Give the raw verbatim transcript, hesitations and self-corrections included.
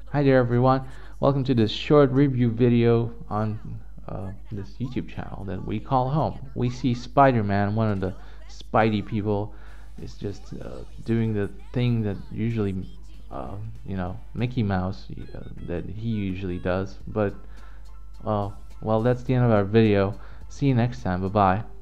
Hi there everyone, welcome to this short review video on uh, this YouTube channel that we call home. We see Spider-Man, one of the Spidey people, is just uh, doing the thing that usually, uh, you know, Mickey Mouse, uh, that he usually does. But, uh, well, that's the end of our video. See you next time, bye bye.